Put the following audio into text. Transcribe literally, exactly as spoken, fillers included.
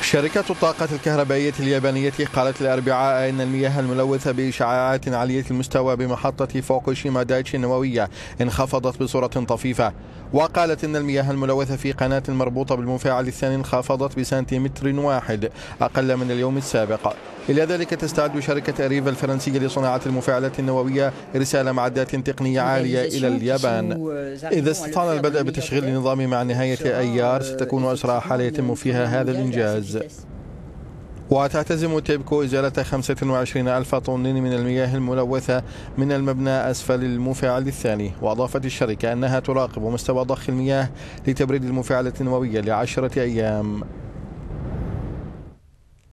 شركة الطاقة الكهربائية اليابانية قالت الأربعاء إن المياه الملوثة بإشعاعات عالية المستوى بمحطة فوكوشيما دايتشي النووية انخفضت بصورة طفيفة، وقالت إن المياه الملوثة في قناة المربوطة بالمفاعل الثاني انخفضت بسنتيمتر واحد أقل من اليوم السابق. إلى ذلك تستعد شركة أريفا الفرنسية لصناعة المفاعلات النووية إرسال معدات تقنية عالية إلى اليابان. إذا استطعنا البدء بتشغيل النظام مع نهاية أيار ستكون أسرع حالة يتم فيها هذا الإنجاز. وتعتزم تيبكو إزالة خمسة وعشرين ألف طن من المياه الملوثة من المبنى أسفل المفاعل الثاني، وأضافت الشركة أنها تراقب مستوى ضخ المياه لتبريد المفاعلات النووية لعشرة أيام.